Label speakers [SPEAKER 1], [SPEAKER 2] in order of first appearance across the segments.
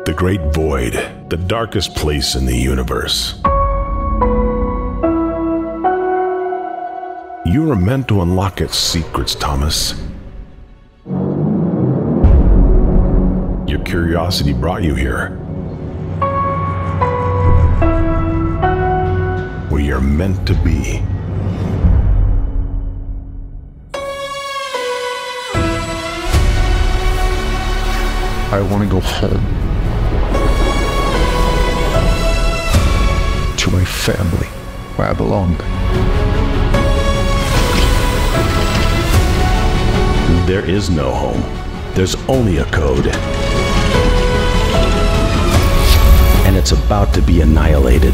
[SPEAKER 1] The Great Void, the darkest place in the universe. You are meant to unlock its secrets, Thomas. Your curiosity brought you here. Where you're meant to be.
[SPEAKER 2] I want to go home. To my family, where I belong.
[SPEAKER 1] There is no home. There's only a code. And it's about to be annihilated.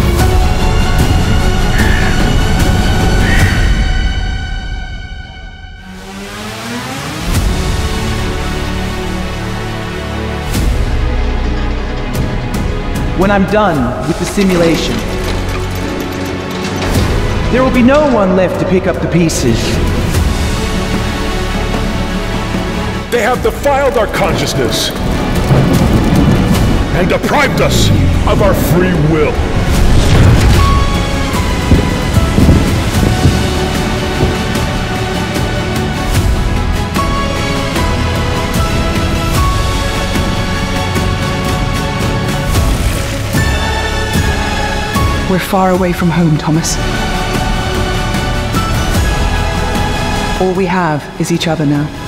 [SPEAKER 3] When I'm done with the simulation, there will be no one left to pick up the pieces.
[SPEAKER 1] They have defiled our consciousness and deprived us of our free will.
[SPEAKER 4] We're far away from home, Thomas. All we have is each other now.